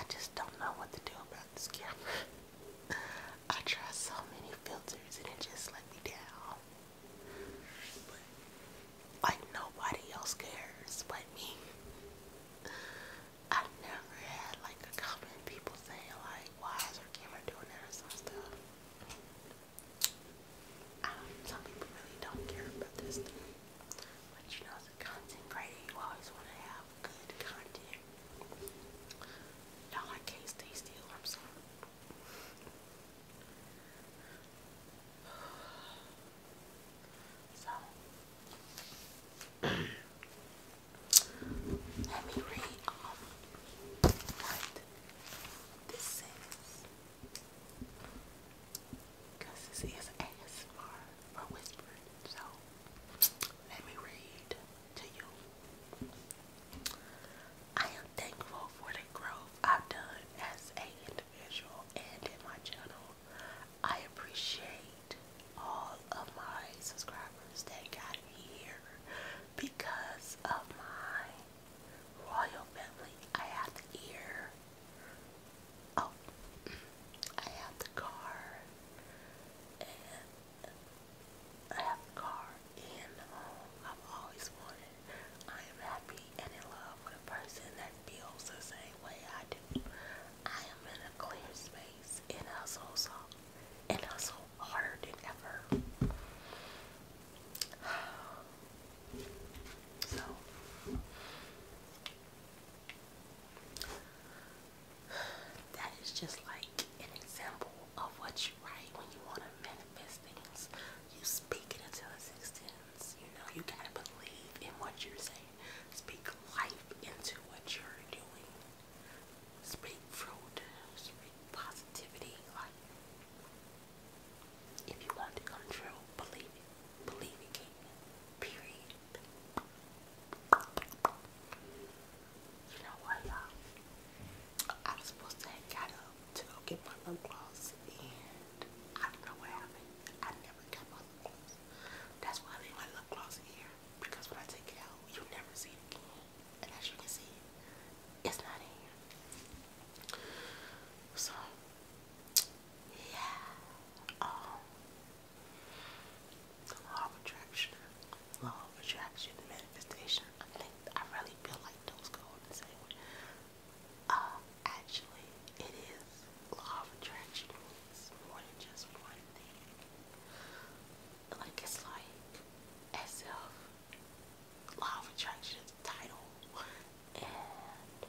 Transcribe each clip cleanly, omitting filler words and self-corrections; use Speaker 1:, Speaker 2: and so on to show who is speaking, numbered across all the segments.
Speaker 1: just don't know what to do about this camera. I try so many filters and it just let me down. But like nobody else cares but me. I never had like a comment people saying like, why is her camera doing that or some stuff. Some people really don't care about this stuff. But you know, as a content creator, you always want to have good content. Y'all, I can't stay still, I'm sorry. So, let me read off what this says. Because this is ASMR or whispering. So, let me read to you. I am thankful for the growth I've done as an individual and in my channel. I appreciate all of my subscribers that got me here because of my royal family. I have the ear. Oh, I have the car. And I have the car and I've always wanted. I am happy and in love with a person that feels the same way I do. I am in a clear space and also harder than ever. So that is just like an example of what you write when you want to manifest things. You speak it into existence. You know, you gotta believe in what you're saying. Speak life into what you're doing. Speak fruit. Speak positivity. Like, if you want it to come true, believe it. Believe it can. Period. You know what, y'all? I was supposed to have got up to go get my lip gloss, and I don't know what happened. I never got my lip gloss. That's why I leave my lip gloss here, because when I take it out, you never see it again. And as you can see, it's not in here. So, yeah. The law of attraction. Law of attraction and manifestation. I really feel like those go in the same way. Actually, it is law of attraction means more than just one thing. Like, it's like as if law of attraction is the title, and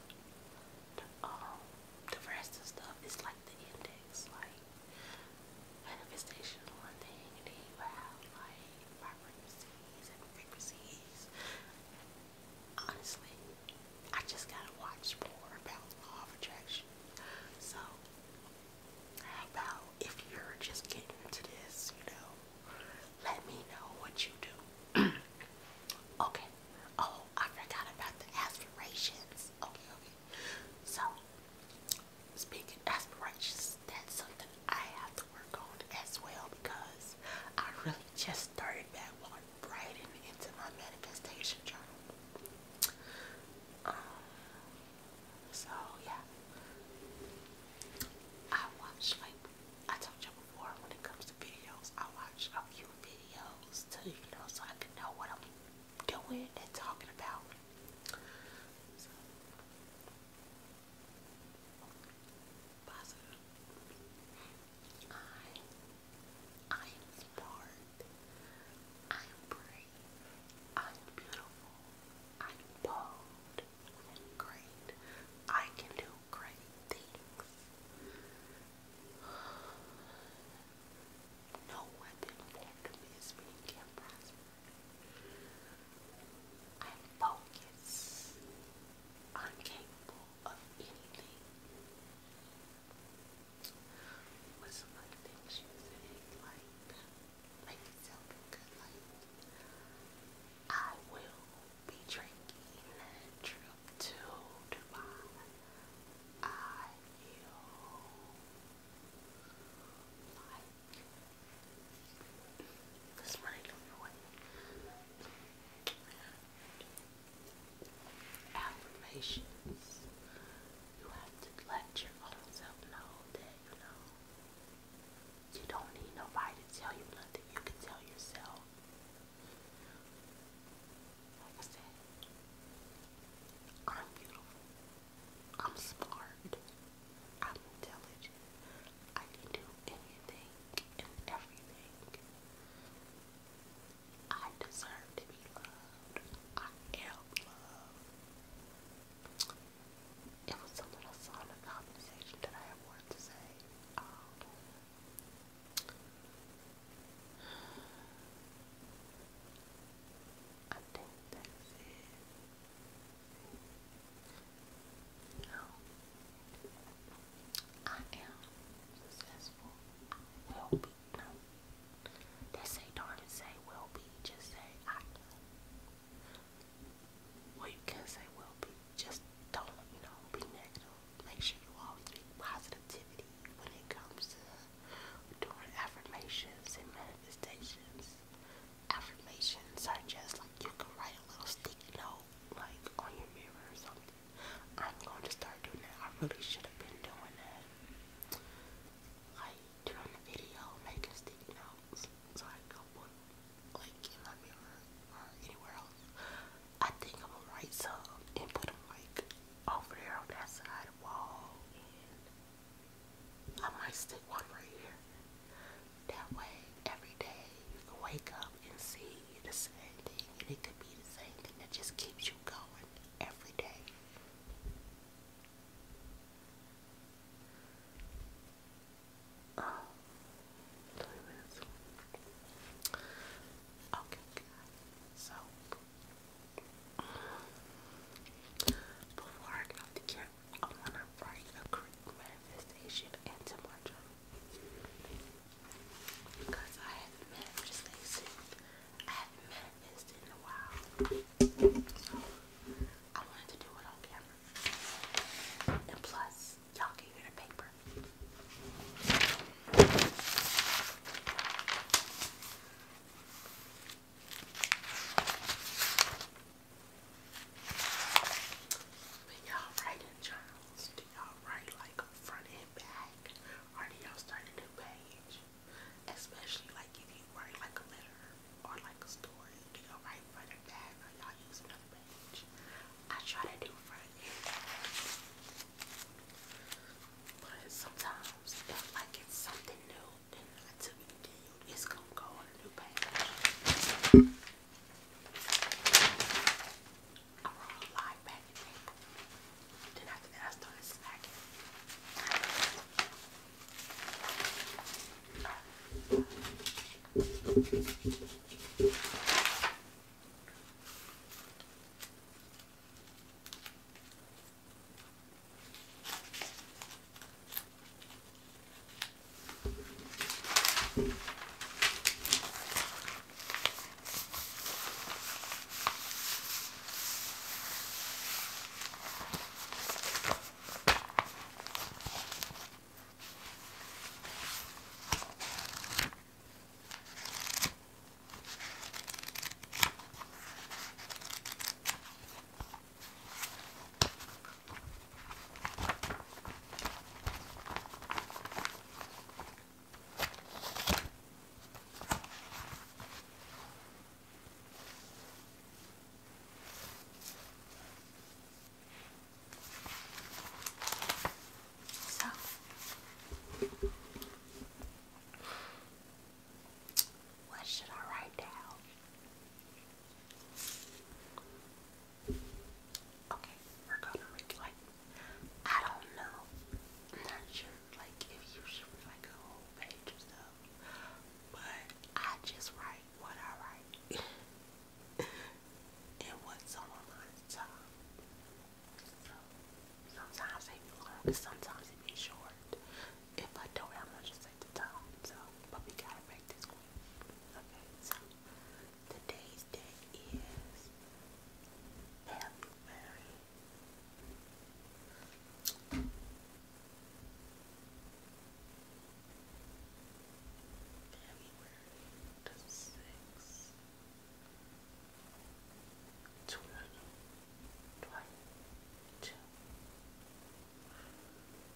Speaker 1: the rest of stuff is like the index. Like, manifestation is one thing, and then you have like frequencies and frequencies. Honestly, I just gotta watch more about law of attraction. So, how about if you're just getting into this, you know, let me know what you do. Okay. Oh, I forgot about the aspirations. Okay. So, speaking aspirations, that's something I have to work on as well, because I really just started back writing into my manifestation journal. So yeah, I watch, like I told you before, when it comes to videos, I watch a few videos to, you know, so I can know what I'm doing and talking about. So, positive. I am smart. I am brave. I am beautiful. I am bold and great. I can do great things. No weapon formed against me can prosper. I am focused. I'm capable of anything. What's some other things you say? Like, make it sound good. Like, I will be drinking that trip to Dubai. I feel like this money don't know what. Affirmations. You have to let really should have been doing that. Like during the video, making sticky notes so I can put like in my mirror or anywhere else. I think I'm gonna write some and put them like over there on that side of the wall, and I might stick one right here. That way, every day you can wake up and see the same thing, and it could be the same thing that just keeps you going every day. Oh, 3 minutes. Okay, guys. So, before I get off the camera, I want to write a quick manifestation into my journal. Because I haven't manifested. I haven't manifested in a while. So, I wanted to do it on camera. And plus, y'all can hear the paper. When y'all write in journals, do y'all write like front and back? Or do y'all start a new page? Especially like if you write like a letter or like a story, do y'all write front and back or y'all use another page? I try to do front and back. But sometimes if like it's something new and not to be deal, it's gonna go on a new page. I wrote a lot back in April. Then after that I started slacking. So, what should I write down? Okay, we're gonna make like, I don't know. I'm not sure like if you should read like a whole page or stuff. But I just write what I write and what's on my mind at the time. So sometimes they be long, sometimes it be short. If I don't have much to say at the time, so but we gotta make this quick. Okay, so today's date is February. February the 6th, 2022.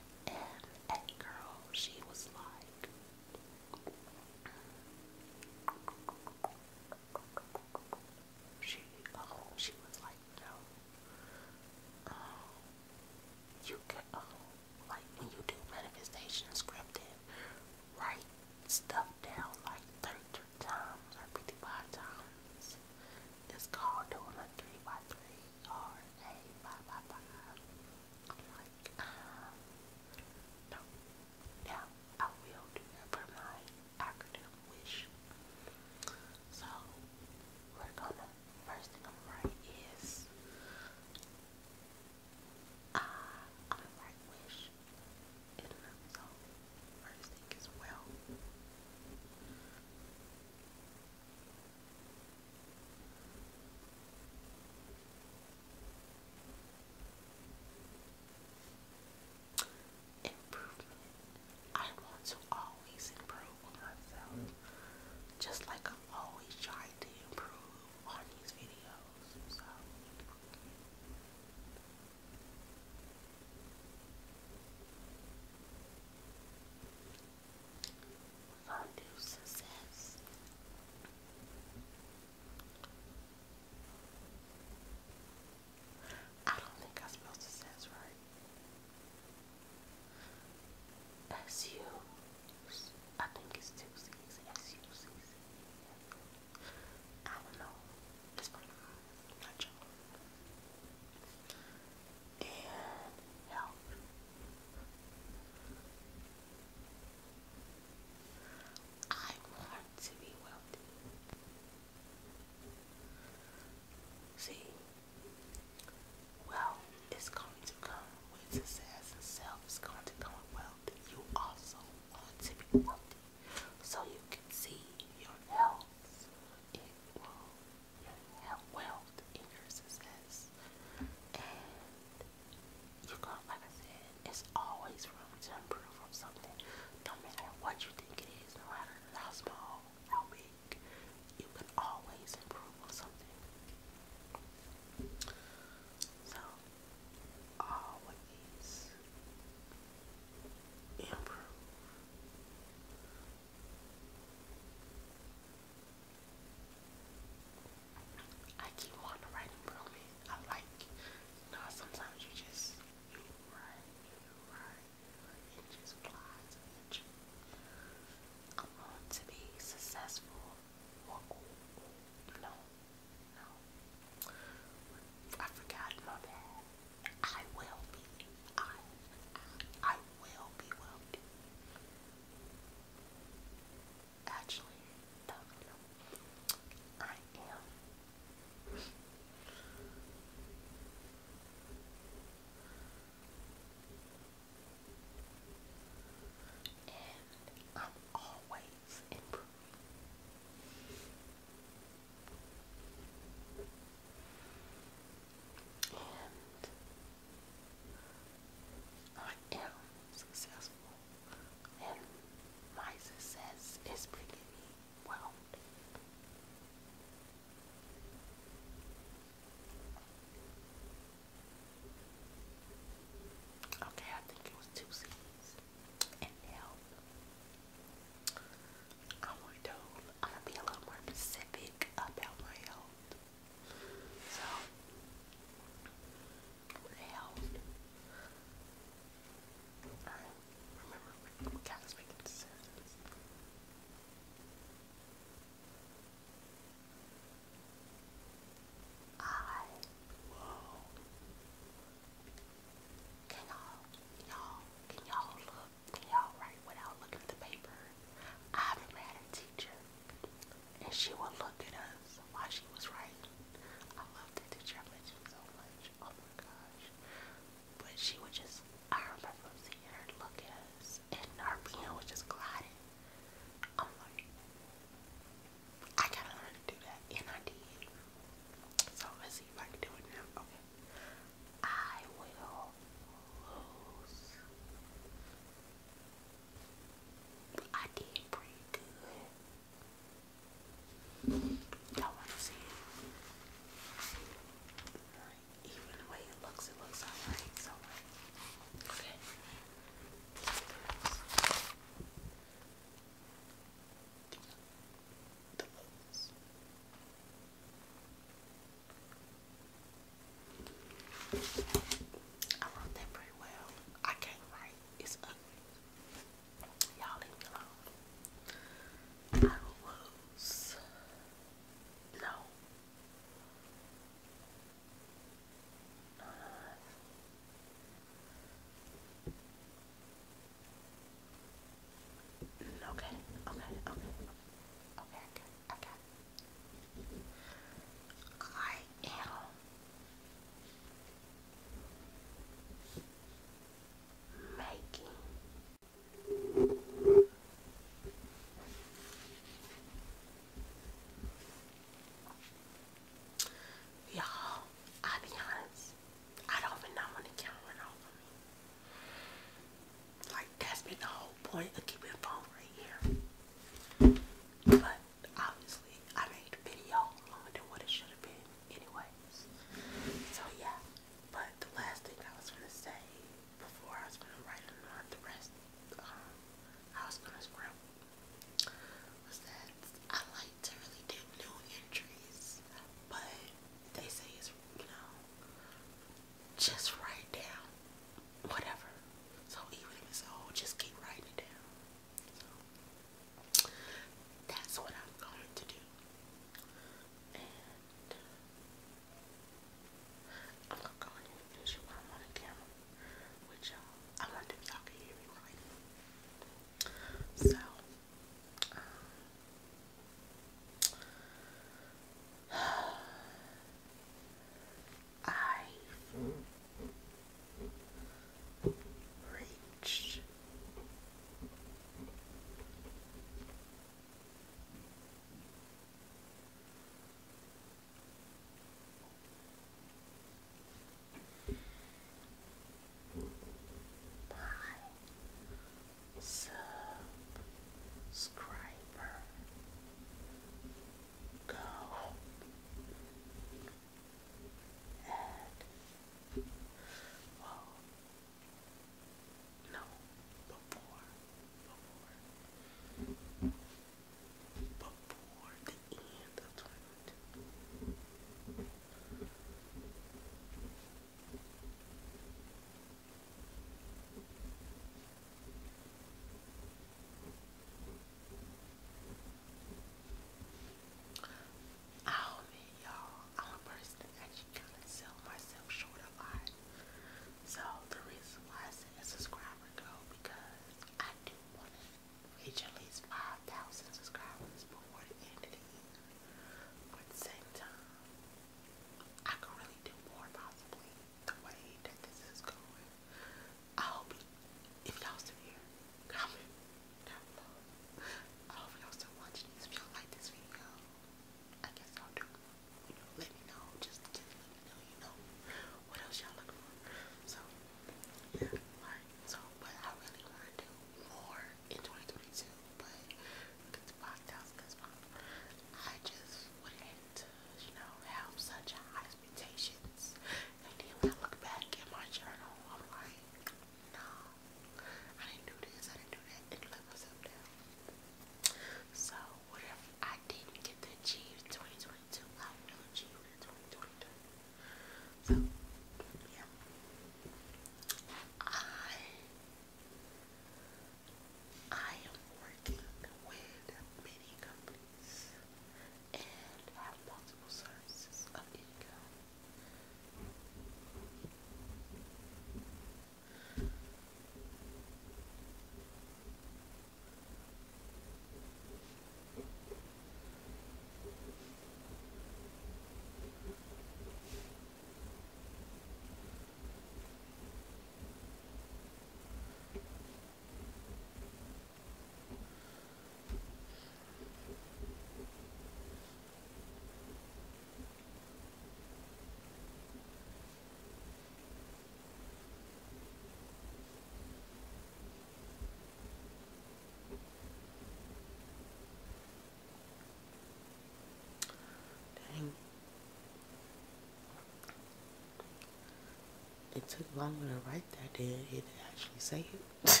Speaker 1: It took longer to write that than it actually say it.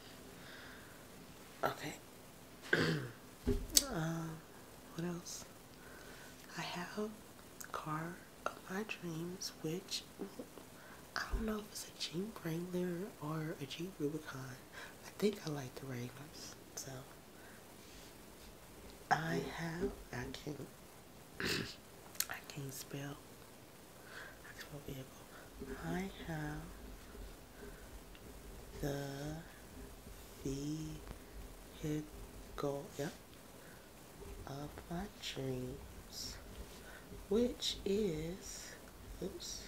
Speaker 1: Okay. What else? I have the car of my dreams, which I don't know if it's a Jeep Wrangler or a Jeep Rubicon. I think I like the Wranglers. So I can't I can't spell vehicle. I have the vehicle, yep, of my dreams, which is, oops,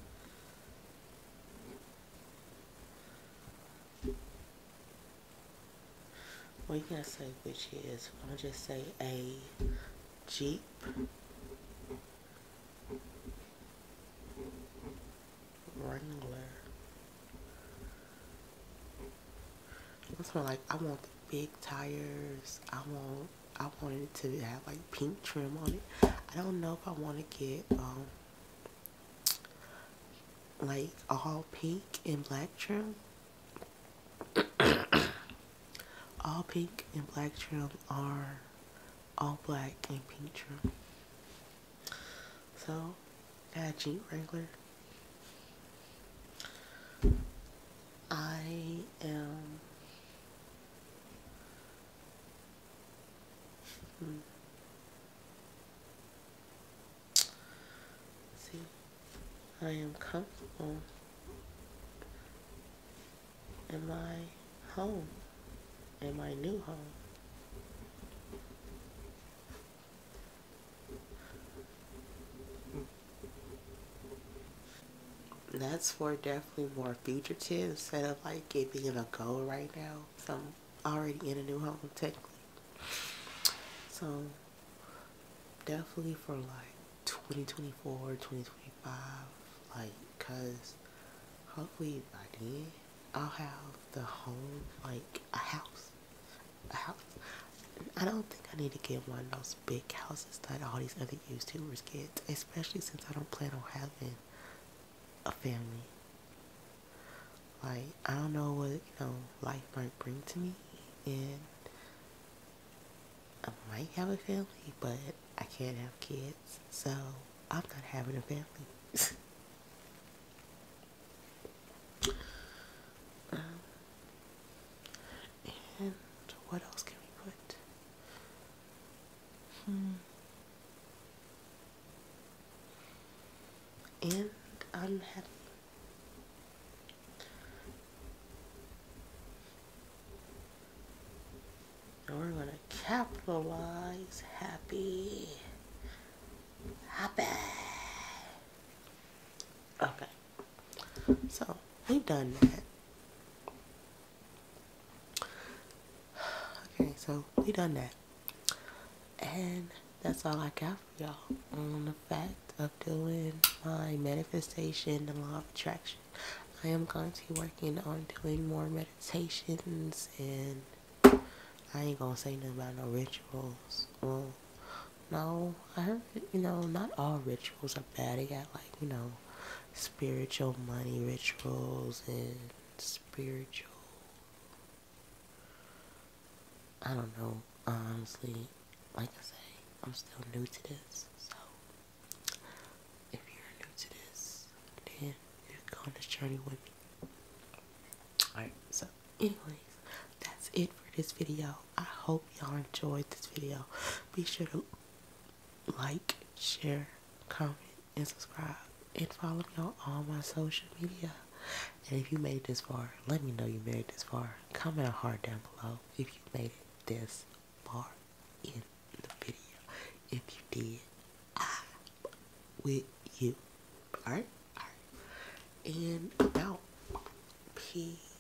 Speaker 1: well, you gotta say which is. I'm gonna just say a Jeep Wrangler. That's more like, I want the big tires. I want it to have like pink trim on it. I don't know if I want to get like all pink and black trim. All pink and black trim are all black and pink trim. So, got a Jeep Wrangler. I am see, I am comfortable in my home, in my new home. That's for definitely more fugitive instead of like it being a goal right now. So I'm already in a new home technically. So definitely for like 2024, 2025, like, cause hopefully by then I'll have the home, like a house. A house. I don't think I need to get one of those big houses that all these other YouTubers get, especially since I don't plan on having a family. Like, I don't know what, life might bring to me, and I might have a family, but I can't have kids, so I'm not having a family. And what else can we put? And I'm happy. And we're gonna capitalize happy. Happy. Okay. So we've done that. Okay, so we done that. And that's all I got for y'all on the fact of doing my manifestation and law of attraction. I am going to be working on doing more meditations, and I ain't gonna say nothing about no rituals. Well, no, I heard, not all rituals are bad. They got like, spiritual money rituals and spiritual, I don't know, honestly, like I say, I'm still new to this, so if you're new to this, then you can go on this journey with me. Alright, so anyways, that's it for this video. I hope y'all enjoyed this video. Be sure to like, share, comment, and subscribe, and follow me on all my social media. And if you made it this far, let me know you made it this far. Comment a heart down below if you made it this far in the video. If you did, I with you. Alright? Alright. And I'm out. Peace.